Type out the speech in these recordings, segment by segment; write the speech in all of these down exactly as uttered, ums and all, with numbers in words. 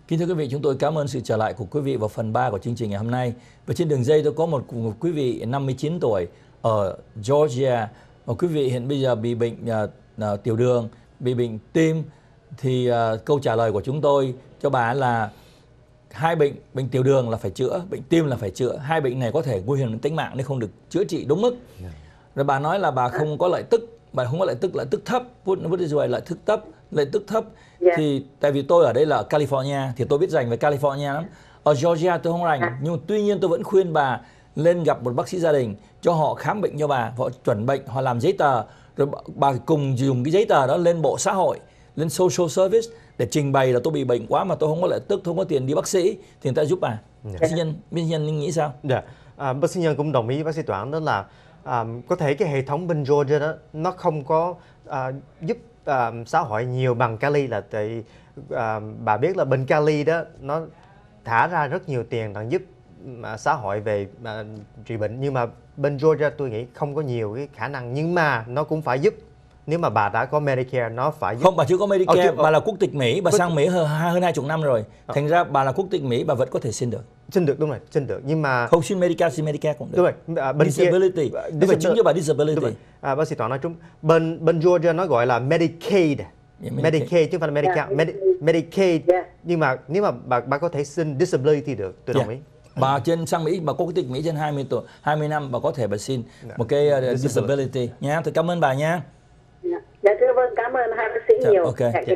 Kính thưa quý vị, chúng tôi cảm ơn sự trở lại của quý vị vào phần ba của chương trình ngày hôm nay. Và trên đường dây tôi có một, một quý vị năm mươi chín tuổi ở Georgia. Và quý vị hiện bây giờ bị bệnh uh, uh, tiểu đường, bị bệnh tim. Thì uh, câu trả lời của chúng tôi cho bà là hai bệnh, bệnh tiểu đường là phải chữa, bệnh tim là phải chữa. Hai bệnh này có thể nguy hiểm đến tính mạng nếu không được chữa trị đúng mức. Rồi bà nói là bà không có lợi tức, bà không có lợi tức, lợi tức thấp, what is lợi tức thấp, lợi tức thấp. Yeah. Thì tại vì tôi ở đây là ở California thì tôi biết rành về California lắm. Ở Georgia tôi không rành, à. nhưng mà tuy nhiên tôi vẫn khuyên bà lên gặp một bác sĩ gia đình cho họ khám bệnh cho bà, họ chuẩn bệnh, họ làm giấy tờ, rồi bà cùng dùng cái giấy tờ đó lên bộ xã hội, lên social service để trình bày là tôi bị bệnh quá mà tôi không có lợi tức, tôi không có tiền đi bác sĩ thì người ta giúp bà. Yeah. Bác sĩ Nhân, bác sĩ Nhân nghĩ sao? Dạ, yeah. à, bác sĩ Nhân cũng đồng ý với bác sĩ Toản đó là à, có thể cái hệ thống bên Georgia đó nó không có à, giúp à, xã hội nhiều bằng Cali, là tại à, bà biết là bên Cali đó nó thả ra rất nhiều tiền để giúp à, xã hội về à, trị bệnh, nhưng mà bên Georgia tôi nghĩ không có nhiều cái khả năng, nhưng mà nó cũng phải giúp. Nếu mà bà đã có Medicare nó phải giúp. Không, bà chưa có Medicare, oh, bà là quốc tịch Mỹ, bà quốc... sang Mỹ hơn hơn hai chục năm rồi. Oh. Thành ra bà là quốc tịch Mỹ, bà vẫn có thể xin được. Xin được, đúng rồi, xin được, nhưng mà không xin Medicare, xin Medicare cũng được. Đúng rồi, à, bên disability, kia, nó phải chứng cho bà disability. À, bác sĩ Toàn nói trúng. Bên bên Georgia nó gọi là Medicaid. Yeah, Medicaid. Medicaid chứ không phải là Medicare. Yeah. Medi Medicaid. Yeah. Nhưng mà nếu mà bà bà có thể xin disability được, tôi đồng yeah. ý. Bà trên sang Mỹ, bà có quốc tịch Mỹ trên hai mươi tuổi, hai mươi năm, bà có thể bà xin yeah. một cái uh, disability. disability nha. Tôi cảm ơn bà nha. Dạ thưa vâng, cảm ơn hai bác sĩ dạ, nhiều. Okay. Dạ.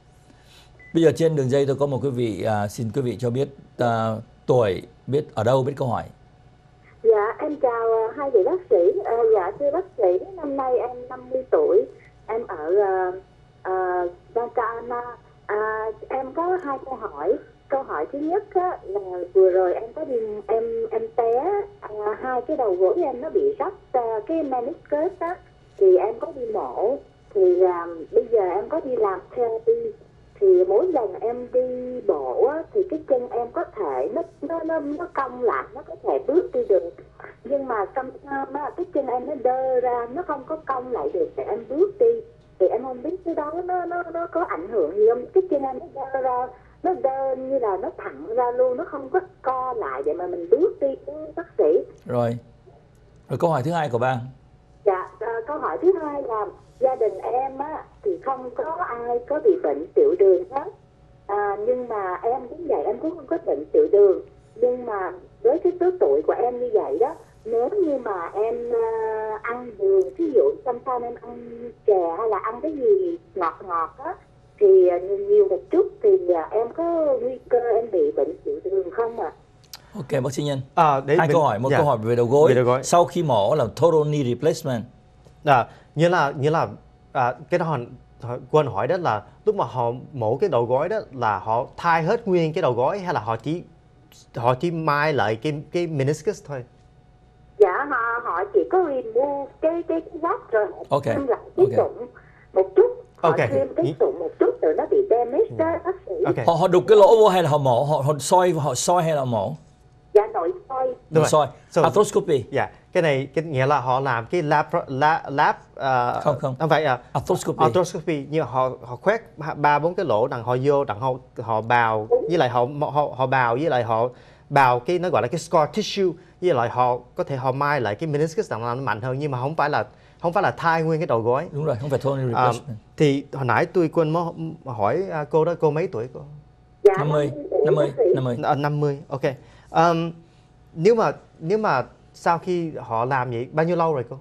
Bây giờ trên đường dây tôi có một quý vị, uh, xin quý vị cho biết uh, tuổi, biết ở đâu, biết câu hỏi. Dạ em chào uh, hai vị bác sĩ. Uh, dạ thưa bác sĩ, năm nay em năm mươi tuổi, em ở uh, uh, Ghana. Uh, em có hai câu hỏi. Câu hỏi thứ nhất á, là vừa rồi em có đi em em té uh, hai cái đầu gối em nó bị rách uh, cái meniscus á, thì em có đi mổ. Thì um, bây giờ em có đi làm therapy, thì mỗi lần em đi bộ á, thì cái chân em có thể nó nó nó nó cong lại, nó có thể bước đi được, nhưng mà trong uh, cái chân em nó đơ ra, nó không có cong lại được để em bước đi. Thì em không biết cái đó nó nó nó có ảnh hưởng gì không? Cái chân em nó đơ ra, nó đơ như là nó thẳng ra luôn, nó không có co lại để mà mình bước đi, bác sĩ. Rồi, rồi câu hỏi thứ hai của bà. Dạ, uh, câu hỏi thứ hai là gia đình em á thì không có ai có bị bệnh tiểu đường hết, à, nhưng mà em cũng vậy, em cũng không có bệnh tiểu đường, nhưng mà với cái số tuổi của em như vậy đó, nếu như mà em uh, ăn đường, ví dụ sometimes em ăn chè hay là ăn cái gì ngọt ngọt á, thì uh, nhiều một chút thì uh, em có nguy cơ em bị bệnh tiểu đường không ạ? À? Ok bác sĩ Nhân. À, để hai mình, câu hỏi, một dạ, câu hỏi về đầu gối. về đầu gối. Sau khi mổ là total knee replacement. À, như là như là à, cái đó họ quên hỏi đó là lúc mà họ mổ cái đầu gối đó là họ thay hết nguyên cái đầu gối hay là họ chỉ họ chỉ mai lại cái cái meniscus thôi? Dạ họ họ chỉ có remove cái cái giáp rồi họ okay. thêm lại cái okay. sụn một chút, họ okay. thêm cái sụn một chút rồi nó bị damage đó bác sĩ. Okay. Họ họ đục cái lỗ vô hay là họ mổ, họ họ soi họ soi hay là mổ? Dạ nội soi. Đúng soi. So, arthroscopy. Dạ, yeah. Cái này cái nghĩa là họ làm cái lab lab, lab uh, không không không phải uh, arthroscopy. arthroscopy nhưng họ họ khoét ba bốn cái lỗ đằng họ vô đằng họ họ bào với lại họ họ họ bào với lại họ bào cái nó gọi là cái scar tissue, với lại họ có thể họ mai lại cái meniscus đằng nó mạnh hơn, nhưng mà không phải là không phải là thay nguyên cái đầu gối. Đúng rồi, không phải total replacement. Uh, thì hồi nãy tôi quên hỏi cô đó, cô mấy tuổi cô? Dạ, năm mươi, năm mươi, năm mươi. À, năm mươi, ok. Um, nếu mà nếu mà sau khi họ làm vậy bao nhiêu lâu rồi cô?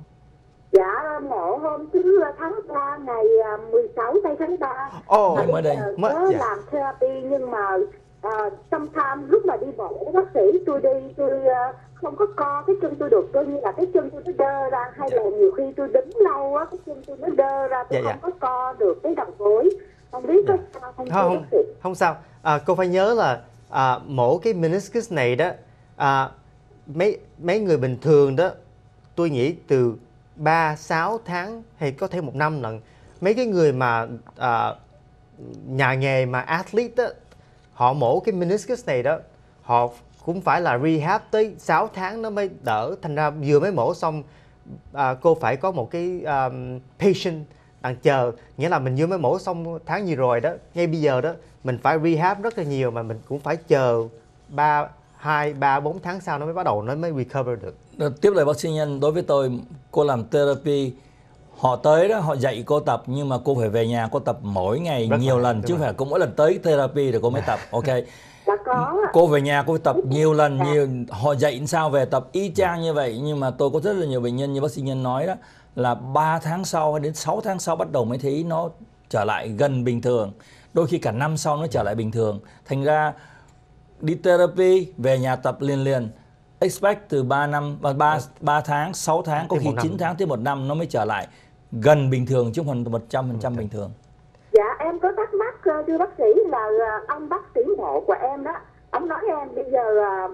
Dạ mổ hôm thứ tháng ba ngày mười sáu tây tháng ba. Ồ, oh, mới đây. Mới có dạ. làm therapy, nhưng mà uh, sometimes lúc mà đi bộ bác sĩ tôi đi tôi uh, không có co cái chân tôi được, tôi như là cái chân tôi nó đơ ra, hay dạ. là nhiều khi tôi đứng lâu á cái chân tôi nó đơ ra, tôi dạ, không dạ. có co được cái đầu gối. Không biết dạ. có sao không? Không, không, không sao. À, cô phải nhớ là à, mổ cái meniscus này đó, à, mấy mấy người bình thường đó, tôi nghĩ từ ba sáu tháng hay có thể một năm lần. Mấy cái người mà à, nhà nghề mà athlete đó, họ mổ cái meniscus này đó, họ cũng phải là rehab tới sáu tháng nó mới đỡ. Thành ra vừa mới mổ xong, à, cô phải có một cái um, patient đang chờ, nghĩa là mình vừa mới mổ xong tháng gì rồi đó, ngay bây giờ đó mình phải rehab rất là nhiều, mà mình cũng phải chờ ba hai ba bốn tháng sau nó mới bắt đầu nó mới recover được. Tiếp lời bác sĩ Nhân, đối với tôi, cô làm therapy, họ tới đó họ dạy cô tập, nhưng mà cô phải về nhà cô tập mỗi ngày rất nhiều lần, chứ không phải cô mỗi lần tới therapy rồi cô mới tập. Ok, có. Cô về nhà cô tập nhiều lần, nhiều họ dạy sao về tập y chang như vậy. Nhưng mà tôi có rất là nhiều bệnh nhân như bác sĩ Nhân nói đó, là ba tháng sau hay đến sáu tháng sau bắt đầu mới thấy nó trở lại gần bình thường, đôi khi cả năm sau nó trở lại bình thường. Thành ra đi therapy về nhà tập liền liền, expect từ ba năm và ba ba tháng, sáu tháng, có khi chín tháng tới một năm nó mới trở lại gần bình thường, chứ không phải một trăm phần trăm bình thường. Dạ em có thắc mắc thưa bác sĩ là ông bác sĩ mổ của em đó, ông nói em bây giờ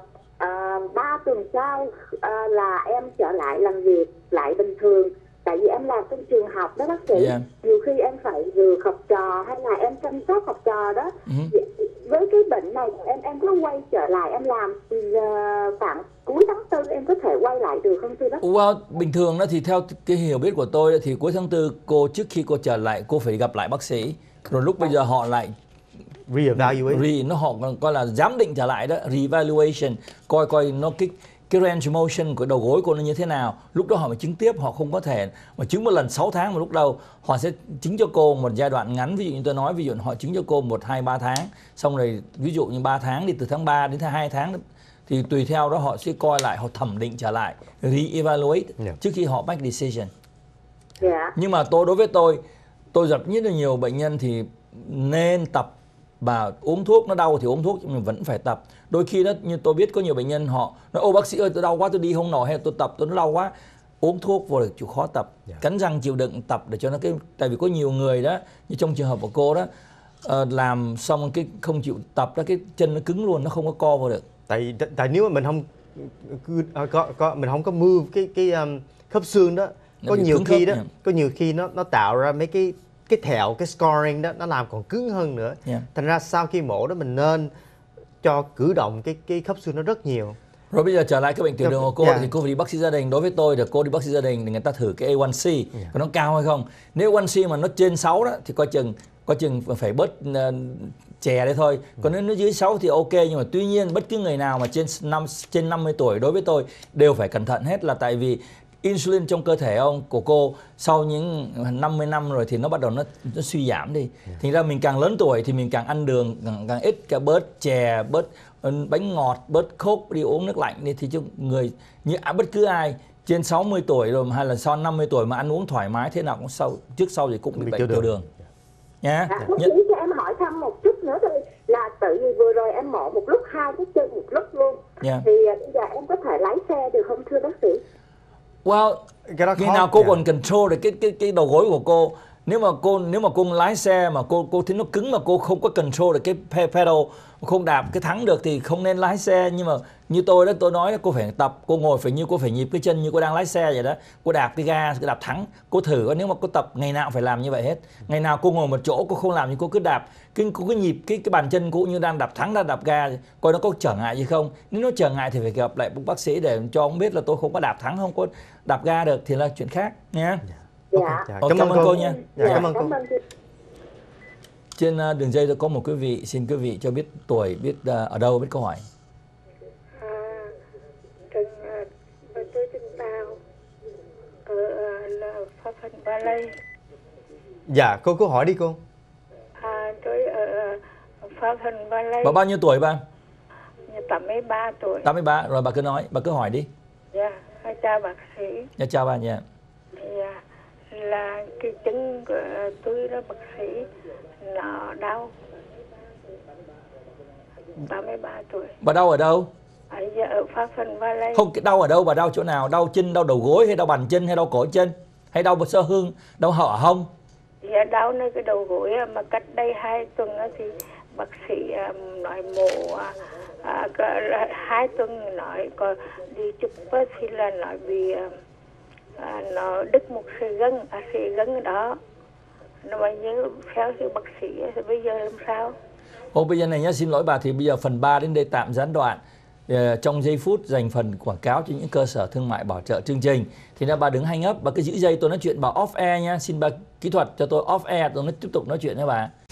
ba tuần sau à, là em trở lại làm việc lại bình thường, tại vì em làm trong trường học đó bác sĩ. Yeah. Nhiều khi em phải vừa học trò hay là em chăm sóc học trò đó. Uh-huh. Với cái bệnh này của em em có quay trở lại em làm uh, khoảng cuối tháng tư em có thể quay lại được không thưa bác sĩ? Well, bình thường đó thì theo cái hiểu biết của tôi thì cuối tháng tư cô, trước khi cô trở lại cô phải gặp lại bác sĩ, rồi lúc bây giờ họ lại re-evaluate, re, nó họ coi là giám định trở lại đó, re-evaluation, coi coi nó cái cái range motion của đầu gối cô nó như thế nào. Lúc đó họ mới chứng tiếp, họ không có thể mà chứng một lần sáu tháng, mà lúc đầu họ sẽ chứng cho cô một giai đoạn ngắn, ví dụ như tôi nói, ví dụ họ chứng cho cô một hai ba tháng, xong rồi ví dụ như ba tháng thì từ tháng ba đến hai tháng thì tùy theo đó họ sẽ coi lại, họ thẩm định trở lại, re-evaluate yeah. trước khi họ make decision. Yeah. Nhưng mà tôi đối với tôi, tôi gặp rất là nhiều bệnh nhân thì nên tập và uống thuốc, nó đau thì uống thuốc nhưng mình vẫn phải tập. Đôi khi đó như tôi biết có nhiều bệnh nhân họ nói ô bác sĩ ơi tôi đau quá tôi đi không nổi, hay tôi tập tôi nó đau quá, uống thuốc vô được chịu khó tập, yeah. cắn răng chịu đựng tập để cho nó cái, tại vì có nhiều người đó như trong trường hợp của cô đó uh, làm xong cái không chịu tập đó, cái chân nó cứng luôn, nó không có co vào được. Tại tại nếu mà mình không có, có mình không có move cái cái um, khớp xương đó, nó có nhiều khi đó, nha. có nhiều khi nó nó tạo ra mấy cái cái thẹo, cái scarring đó nó làm còn cứng hơn nữa. Yeah. Thành ra sau khi mổ đó mình nên cho cử động cái cái khớp xương nó rất nhiều. Rồi bây giờ trở lại cái bệnh tiểu đường của cô, yeah. thì cô phải đi bác sĩ gia đình. Đối với tôi thì cô đi bác sĩ gia đình thì người ta thử cái A one C, yeah. có nó cao hay không. Nếu A one C mà nó trên sáu đó thì coi chừng coi chừng phải bớt uh, chè đấy thôi. Còn nếu nó dưới sáu thì ok, nhưng mà tuy nhiên bất cứ người nào mà trên năm trên năm mươi tuổi đối với tôi đều phải cẩn thận hết, là tại vì insulin trong cơ thể ông của cô sau những năm mươi năm rồi thì nó bắt đầu nó, nó suy giảm đi. Yeah. Thành ra mình càng lớn tuổi thì mình càng ăn đường càng, càng ít, cả bớt chè, bớt bánh ngọt, bớt coke, đi uống nước lạnh đi, thì chứ người như bất cứ ai trên sáu mươi tuổi rồi hay là sau năm mươi tuổi mà ăn uống thoải mái thế nào cũng sau trước sau thì cũng bị, bị bệnh tiểu đường. Nha. Yeah. Bác sĩ cho em hỏi thăm một chút nữa thôi, là tự vì vừa rồi em mổ một lúc hai cái chân một lúc luôn. Yeah. Thì bây giờ em có thể lái xe được không thưa bác sĩ? Well, khi nào cô yeah. còn control được cái cái cái đầu gối của cô. Nếu mà cô nếu mà cô lái xe mà cô cô thấy nó cứng mà cô không có control được cái pedal, không đạp cái thắng được thì không nên lái xe. Nhưng mà như tôi đó, tôi nói đó, cô phải tập, cô ngồi phải như cô phải nhịp cái chân như cô đang lái xe vậy đó. Cô đạp cái ga, cô đạp thắng. Cô thử, nếu mà cô tập ngày nào phải làm như vậy hết. Ngày nào cô ngồi một chỗ, cô không làm như cô cứ đạp, cái cô cứ nhịp cái cái bàn chân cô như đang đạp thắng, đang đạp ga, coi nó có trở ngại gì không. Nếu nó trở ngại thì phải gặp lại bác sĩ để cho ông biết là tôi không có đạp thắng, không có đạp ga được thì là chuyện khác nha. Dạ. Dạ. Cảm, Cảm ơn cô, cô nha. Dạ. Dạ. Cảm ơn cô. Trên uh, đường dây tôi có một quý vị, xin quý vị cho biết tuổi, biết uh, ở đâu, biết câu hỏi. À, Trần, uh, tôi tên Tào ở uh, là Pha Phần Ba Lây. Dạ, cô cứ hỏi đi cô. À, tôi ở uh, Pha Phần Ba Lây. Bà bao nhiêu tuổi ba? tám mươi ba tuổi. tám mươi ba, rồi bà cứ nói, bà cứ hỏi đi. Dạ, chào bác sĩ. Dạ, chào bà nha. Dạ, là cái chân của tôi đó bác sĩ, nó đau. tám mươi ba tuổi. Bà đau ở đâu? Ở, ở Pha Phần Ba Lây. Không, cái đau ở đâu, bà đau chỗ nào? Đau chân, đau đầu gối hay đau bàn chân hay đau cổ chân? Hay đau sơ hương, đau hở hông? Dạ, đau nơi cái đầu gối mà cách đây hai tuần thì bác sĩ um, nói mổ à, à, hai tuần nói có đi chụp thì là nói bị à, nó đứt một sợi gân, à, sợi gân đó. Nó mà như theo thì bác sĩ thì bây giờ làm sao? Ô bây giờ này nhá, xin lỗi bà, thì bây giờ phần ba đến đây tạm gián đoạn. uh, trong giây phút dành phần quảng cáo cho những cơ sở thương mại bảo trợ chương trình. Thì là bà đừng hang up, bà cứ giữ dây tôi nói chuyện, bà off air nha. Xin bà kỹ thuật cho tôi off air, tôi nói tiếp tục nói chuyện với bà.